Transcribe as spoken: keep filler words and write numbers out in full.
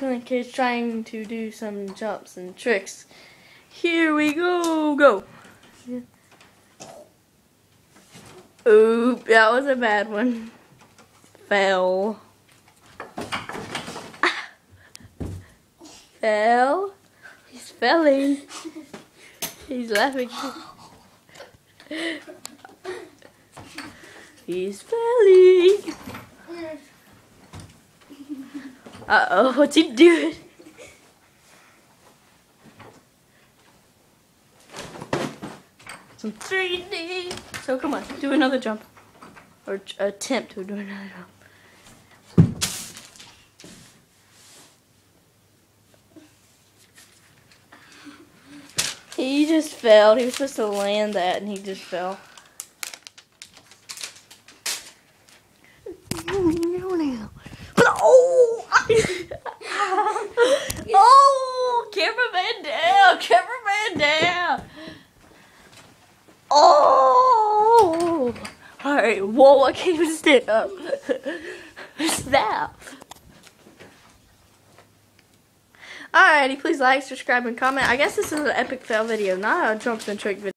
Quillin kid's trying to do some jumps and tricks. Here we go, go. Oop, that was a bad one. Fell. Fell. He's felling. He's laughing. He's felling. Uh oh, what's he doing? Some three D. So come on, do another jump. Or attempt to do another jump. He just fell. He was supposed to land that and he just fell. Oh! Oh! Cameraman down! Cameraman down! Oh! Alright, whoa, I can't even stand up. Snap! Alrighty, please like, subscribe, and comment. I guess this is an epic fail video, not a jumps and trick video.